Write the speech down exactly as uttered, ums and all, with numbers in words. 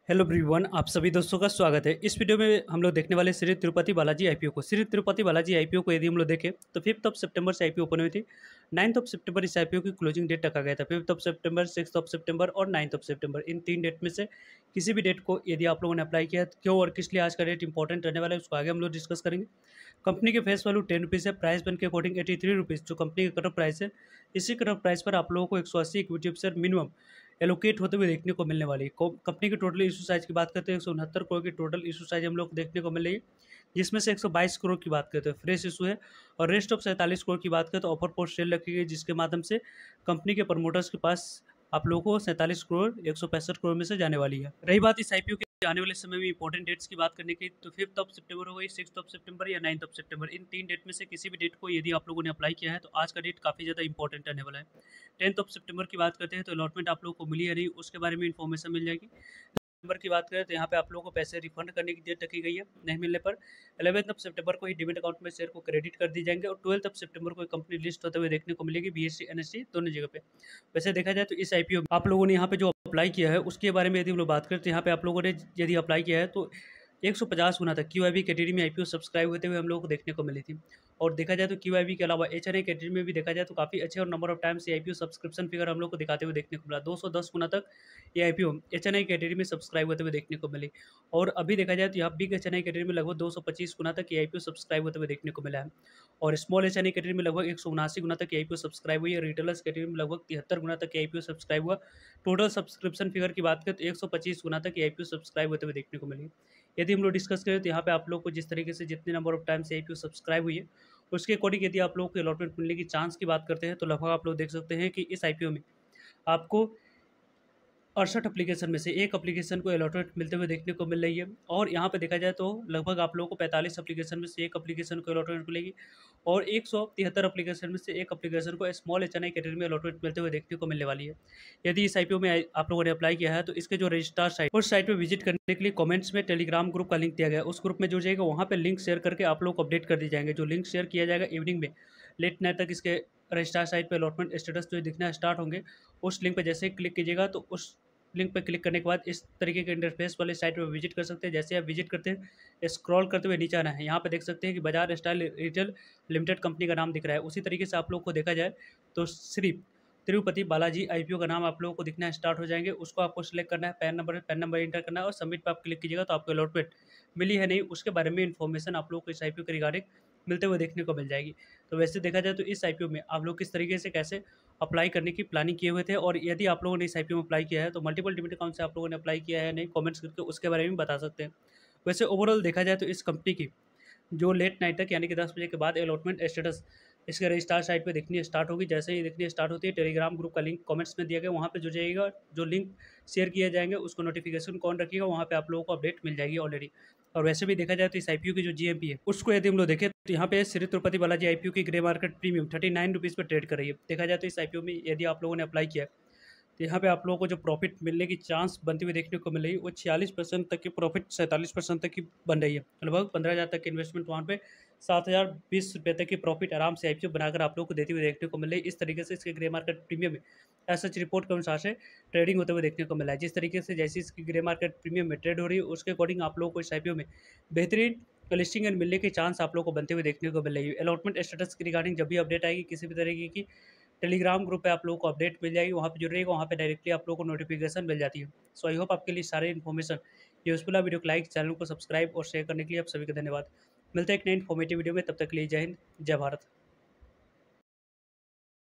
Hello everyone, आप सभी दोस्तों का स्वागत है। इस वीडियो में हम लोग देखने वाले श्री तिरुपति बालाजी आईपीओ को। श्री तिरुपति बालाजी आईपीओ को यदि हम लोग देखें तो फिफ्थ ऑफ सितंबर से आईपीओ ओपन हुई थी। नाइन्थ ऑफ सितंबर इस आईपीओ की क्लोजिंग डेट रखा गया था। फिफ्थ ऑफ सितंबर, सिक्स ऑफ सितंबर और नाइन्थ ऑफ सितंबर, इन तीन डेट में से किसी भी डेट को यदि आप लोगों ने अप्लाई किया तो क्यों और किस लिए आज का डेट इंपॉर्टेंट रहने वाला है, उसको आगे हम लोग डिस्कस करेंगे। कंपनी के फेस वैल्यू टेन रुपीज़ है। प्राइस बन के अकॉर्डिंग एटी थ्री रुपीज़ जो कंपनी का कट ऑफ प्राइस है। इसी कट ऑफ प्राइस पर आप लोगों को एक सौ अस्सी इक्विटी शेयर मिनिमम एलोकेट होते हुए देखने को मिलने वाली है। को- कंपनी की टोटल इशू साइज की बात करते हैं, एक सौ उनहत्तर करोड़ की टोटल इशू साइज हम लोग को देखने को मिल रही है, जिसमें से एक सौ बाईस करोड़ की बात करते हैं फ्रेश इशू है, और रेस्ट ऑफ सैंतालीस करोड़ की बात करें तो ऑफर पोस्ट सेल रखी गई, जिसके माध्यम से कंपनी के प्रमोटर्स के पास आप लोगों को सैंतालीस करोड़ एक सौ पैंसठ करोड़ में से जाने वाली है। रही बात इस आईपीओ के आने वाले समय में इंपॉर्टेंट डेट्स की बात करने की, तो फिफ्थ ऑफ सितंबर हो गई, सिक्स ऑफ सितंबर या नाइन्थ ऑफ सितंबर, इन तीन डेट में से किसी भी डेट को यदि आप लोगों ने अप्लाई किया है तो आज का डेट काफ़ी ज़्यादा इंपॉर्टेंट रहने वाला है। टेंथ ऑफ सितंबर की बात करते हैं तो अलॉटमेंट आप लोगों को मिली है नहीं, उसके बारे में इन्फॉर्मेशन मिल जाएगी। सितंबर की बात करें तो यहाँ पे आप लोगों को पैसे रिफंड करने की डेट रखी गई है, नहीं मिलने पर इलेवेंथ ऑफ सितंबर को ही डिमेट अकाउंट में शेयर को क्रेडिट कर दी जाएंगे, और ट्वेल्थ ऑफ सितंबर को कंपनी लिस्ट होते हुए देखने को मिलेगी बीएससी एनएससी दोनों जगह पे। वैसे देखा जाए तो इस आईपीओ आप लोगों ने यहाँ पे जो अप्लाई किया है उसके बारे में यदि हम लोग बात करें तो यहाँ पे आप लोगों ने यदि अप्लाई किया है तो एक सौ पचास गुना तक क्यूआईबी कैटेगरी में आईपीओ सब्सक्राइब होते हुए हम लोगों को देखने को मिली थी। और देखा जाए तो क्यूआईबी के अलावा एचएनआई कैटेगरी में भी देखा जाए तो काफ़ी अच्छे और नंबर ऑफ टाइम्स ये आईपीओ सब्सक्रिप्शन फिगर हम लोग को दिखाते हुए देखने को मिला। दो सौ दस गुना तक ये आईपीओ एचएनआई कैटेगरी में सब्सक्राइब होते हुए देखने को मिली। और अभी देखा जाए तो यहाँ बिग एचएनआई कैटेगरी में लगभग दो सौ पच्चीस गुना तक ये आईपीओ सब्सक्राइब होते हुए देखने को मिला है, और स्मॉल एचएनआई कैटेगरी में लगभग एक सौ उनासी गुना तक ये आईपीओ सब्सक्राइब हुई है। रिटेलर्स कैटेगरी में लगभग तिहत्तर गुना तक ये आईपीओ सब्सक्राइब हुआ। टोटल सब्सक्रिप्शन फिगर की बात करें तो एक सौ पच्चीस गुना तक ये आईपीओ सब्सक्राइब होते हुए देखने को मिली। यदि हम लोग डिस्कस करें तो यहाँ पे आप लोग को जिस तरीके से जितने नंबर ऑफ टाइम से आईपीओ सब्सक्राइब हुई है उसके अकॉर्डिंग यदि आप लोगों को अलॉटमेंट मिलने की चांस की बात करते हैं तो लगभग आप लोग देख सकते हैं कि इस आईपीओ में आपको अड़सठ एप्लीकेशन में से एक एप्लीकेशन को अलॉटमेंट मिलते हुए देखने को मिल रही है, और यहाँ पे देखा जाए तो लगभग आप लोगों को पैंतालीस एप्लीकेशन में से एक एप्लीकेशन को अलॉटमेंट मिलेगी, और एक सौ तिहत्तर एप्लीकेशन में से एक एप्लीकेशन को स्मॉल एचएनआई कैटेगरी में अलॉटमेंट मिलते हुए देखने को मिलने वाली है। यदि इस आईपीओ में आप लोगों ने अप्लाई किया है तो इसके जो रजिस्ट्रार साइट उस साइट पर विजिट करने के लिए कमेंट्स में टेलीग्राम ग्रुप का लिंक दिया गया है, उस ग्रुप में जुड़ जाएगा, वहाँ पर लिंक शेयर करके आप लोग को अपडेट कर दी जाएंगे। जो लिंक शेयर किया जाएगा इवनिंग में लेट नाइट तक इसके रजिस्ट्रार साइट पे अलॉटमेंट स्टेटस जो दिखना स्टार्ट होंगे, उस लिंक पर जैसे ही क्लिक कीजिएगा तो उस लिंक पर क्लिक करने के बाद इस तरीके के इंटरफेस वाले साइट पर विजिट कर सकते हैं। जैसे आप विजिट करते हैं स्क्रॉल करते हुए नीचे आना है, यहाँ पे देख सकते हैं कि बाजार स्टाइल रिटेल लिमिटेड कंपनी का नाम दिख रहा है। उसी तरीके से आप लोग को देखा जाए तो श्री तिरुपति बालाजी आईपीओ का नाम आप लोगों को दिखना स्टार्ट हो जाएंगे, उसको आपको सिलेक्ट करना है, PAN number PAN number enter करना है और सबमिट पर आप क्लिक कीजिएगा तो आपको अलॉटमेंट मिली है नहीं उसके बारे में इन्फॉर्मेशन आप लोग को इस आईपीओ के रिगार्डिंग मिलते हुए देखने को मिल जाएगी। तो वैसे देखा जाए तो इस आईपीओ में आप लोग किस तरीके से कैसे अप्लाई करने की प्लानिंग किए हुए थे, और यदि आप लोगों ने इस आईपीओ में अप्लाई किया है तो मल्टीपल डिमेट अकाउंट से आप लोगों ने अप्लाई किया है नहीं, कमेंट्स करके उसके बारे में बता सकते हैं। वैसे ओवरऑल देखा जाए तो इस कंपनी की जो लेट नाइट तक यानी कि दस बजे के बाद अलॉटमेंट स्टेटस इसके रजिस्ट्रार साइट पे दिखनी स्टार्ट होगी। जैसे ही दिखनी स्टार्ट होती है टेलीग्राम ग्रुप का लिंक कमेंट्स में दिया गया, वहाँ पे जो जाइएगा, जो लिंक शेयर किए जाएंगे उसको नोटिफिकेशन कौन रखिएगा, वहाँ पे आप लोगों को अपडेट मिल जाएगी ऑलरेडी। और वैसे भी देखा जाए तो इस आईपीओ की जो जीएमपी है उसको यदि हम लोग देखें तो यहाँ पे श्री तिरुपति बालाजी आईपीओ की grey market premium thirty nine rupees पर ट्रेड कर रही है। देखा जाए तो इस आईपीओ में यदि आप लोगों ने अप्लाई किया है तो यहाँ पे आप लोगों को जो प्रॉफिट मिलने की चांस बनती हुई देखने को मिल रही है वो छियालीस परसेंट तक की प्रॉफिट सैंतालीस परसेंट तक की बन रही है। लगभग पंद्रह हज़ार तक की इन्वेस्टमेंट वहाँ पे सात हज़ार बीस रुपये तक की प्रॉफिट आराम से आईपीओ बनाकर आप लोगों को देती हुई देखने को मिल रही है। इस तरीके से इसके ग्रे मार्केट प्रीमियम में एज सच रिपोर्ट के अनुसार से ट्रेडिंग होते हुए देखने को मिला है। जिस तरीके से जैसी इसकी ग्रे मार्केट प्रीमियम में ट्रेड हो रही है उसके अकॉर्डिंग आप लोगों को इस आईपीओ में बेहतरीन लिस्टिंग एंड मिलने के चांस आप लोगों को बनते हुए देखने को मिल रही है। अलॉटमेंट स्टेटस की रिगार्डिंग जब भी अपडेट आएगी किसी भी तरीके की टेलीग्राम ग्रुप पे आप लोगों को अपडेट मिल जाएगी, वहाँ पे जुड़िएगा, वहाँ पे डायरेक्टली आप लोगों को नोटिफिकेशन मिल जाती है। सो आई होप आपके लिए सारे इन्फॉर्मेशन यूजफुल है। वीडियो को लाइक, चैनल को सब्सक्राइब और शेयर करने के लिए आप सभी का धन्यवाद। मिलते हैं एक नई इन्फॉर्मेटिव वीडियो में, तब तक के लिए जय हिंद, जय भारत।